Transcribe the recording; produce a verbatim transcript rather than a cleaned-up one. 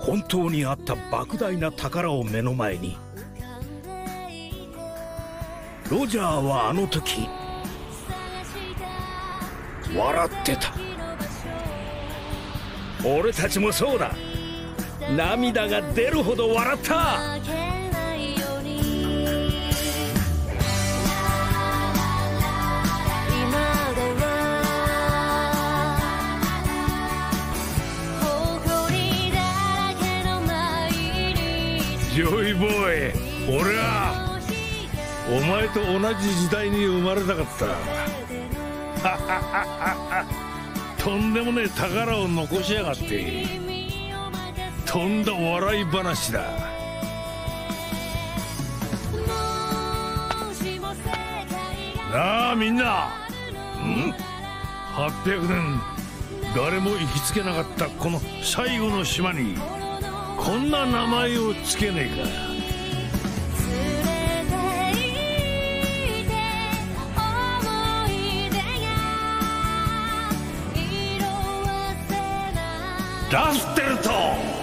本当にあった莫大な宝を目の前に、ロジャーはあの時笑ってた。俺たちもそうだ。涙が出るほど笑った。ジョイボーイ、俺はお前と同じ時代に生まれたかった。とんでもねえ宝を残しやがって。とんだ笑い話だ。なあみんな、んはっぴゃくねん誰も行きつけなかったこの最後の島にこんな名前をつけねえか。ラステルト。